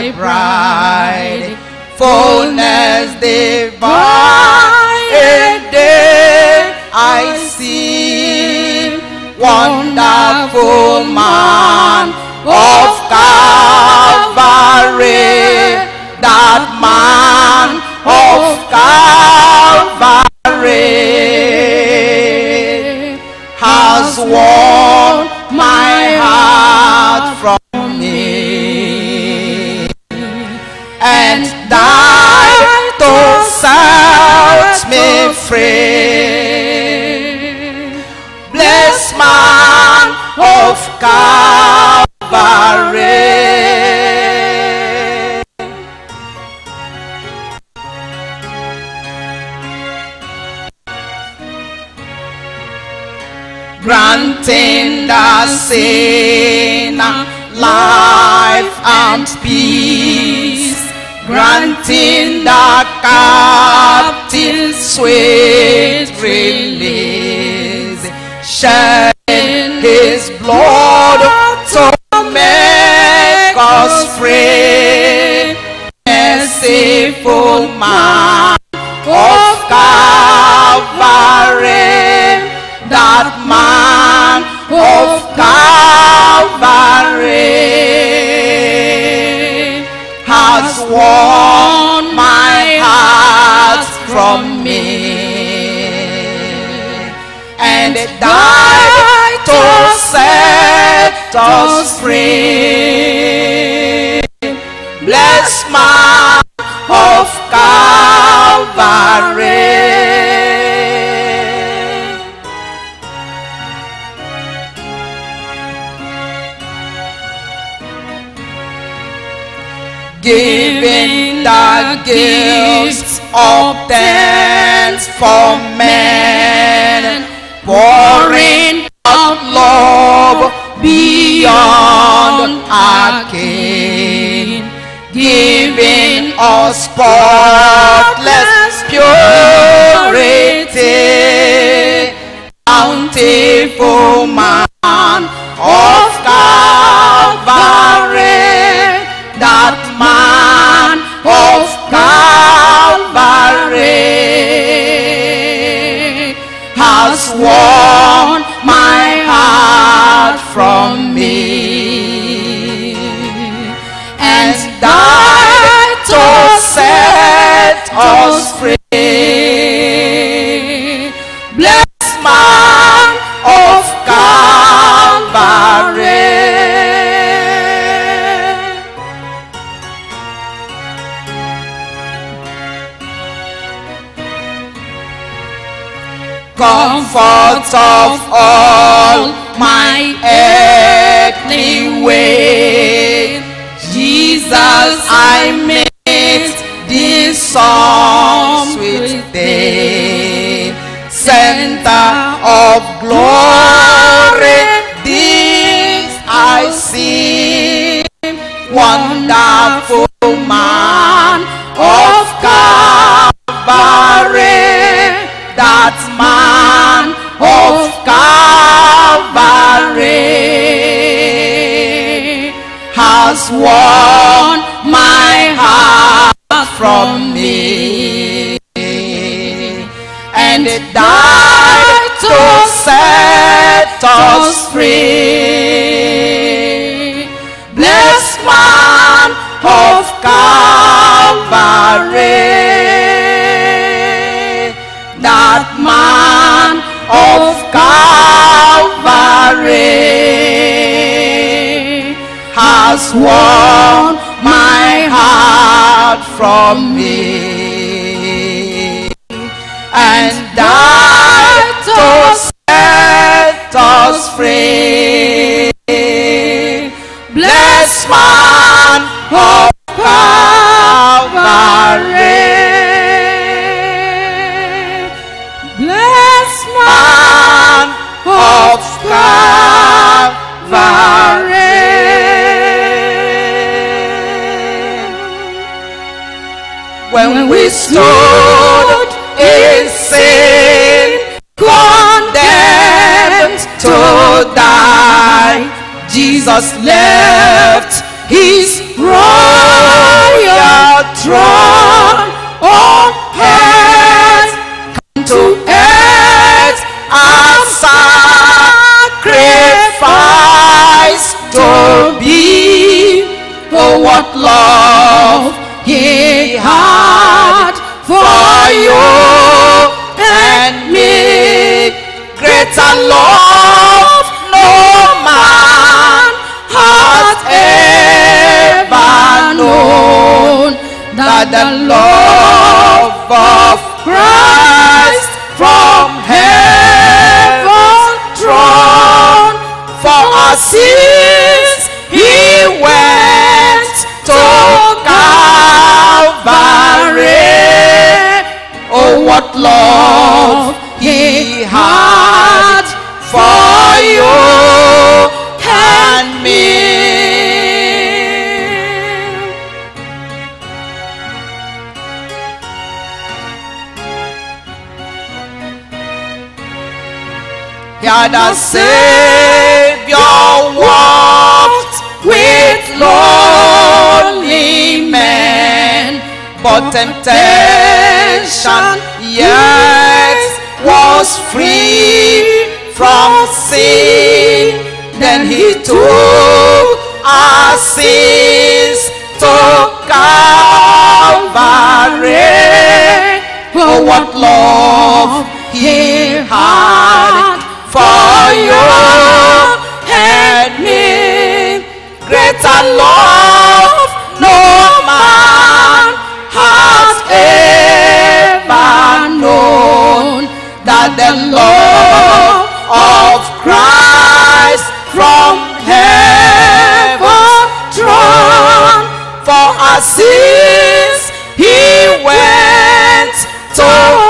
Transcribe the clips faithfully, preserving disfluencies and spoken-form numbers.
my bride, fullness divine, and there I see wonderful man of Calvary, that man of Calvary has won my heart from me and died to set me free. Blessed man of Calvary, granting the sinner life and peace, granting the captive sweet release, shedding his blood to make us free. Merciful man of Calvary, that man of Calvary has won my heart from me and died to set us free. Blessed man of Calvary, giving the gifts of thanks for men, pouring out love beyond our kin, giving us spotless purity, bountiful man of Calvary, that man of Calvary has won my heart from me and died to set us free. Blessed man of Calvary, comfort of all my earthly way, Jesus, I made this song sweet day. Center of glory, this I see, wonderful man of Calvary, that man of Calvary has won my heart from me and died to set us free. Blessed man of Calvary, that man of Calvary has won my heart from me and died to set us free. Blessed man of Calvary, blessed man of Calvary. When we stood in sin, condemned to die, Jesus left his throne throne on earth, come to earth as sacrifice to be. Oh, what love he had for you and me. Greater love no man has ever known, that the love of Christ from heaven's throne. For our sins he went to Calvary. Oh, what love he had for you and me. Here the Savior walked with lonely men, but temptation yet was free from sin. Then he took our sins to Calvary. Oh, what love he had for you and me. Greater love no man has ever known, that the love of Christ from heaven's throne. For our sins he went to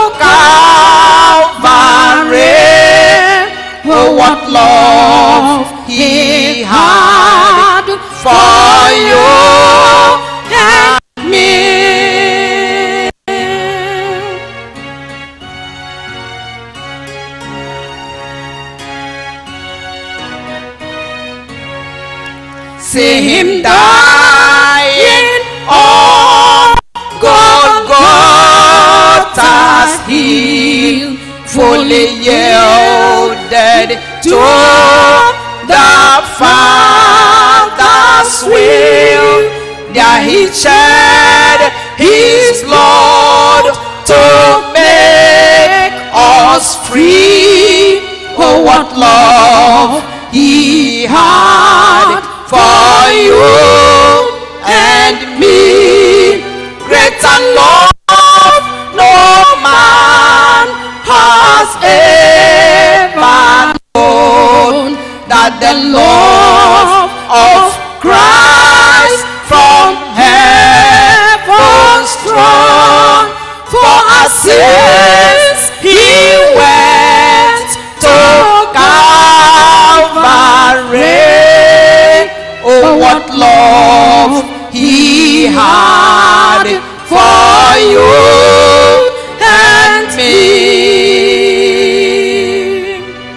Calvary. Oh, what love he had for you and me. See him dying on Golgotha's hill, fully yielded to the Father's will. There he shed his blood to make us free. Oh, what love he had for you and me. Greater love no man has ever known, that the love of Christ from heaven's throne. For our sins he went to Calvary. Oh, what love he had for you and me.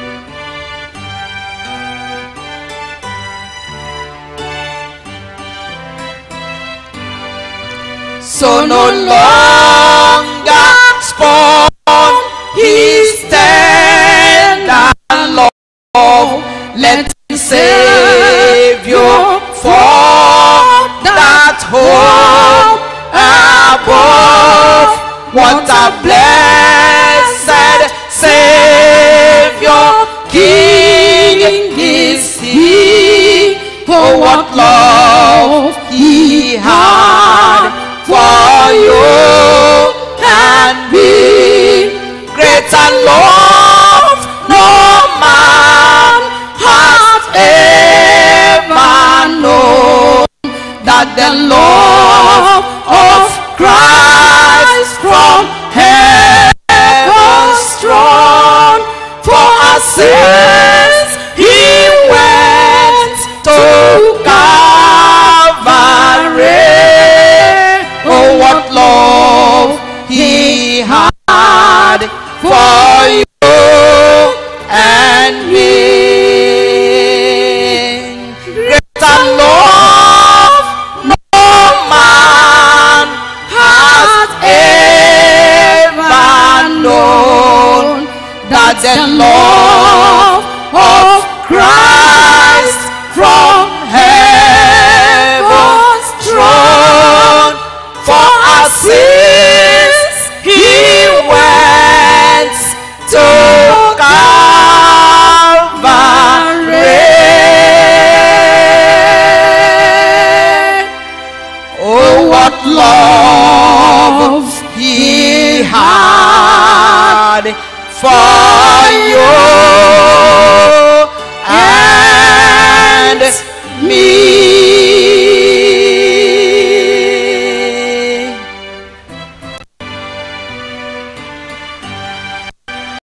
So no longer spawn his tender love, let him save you for that hope above. What a blessed Savior King is he. Oh, what love he had for you and me. Greater love no man has ever known, that the love of Christ from heaven's throne. For our sins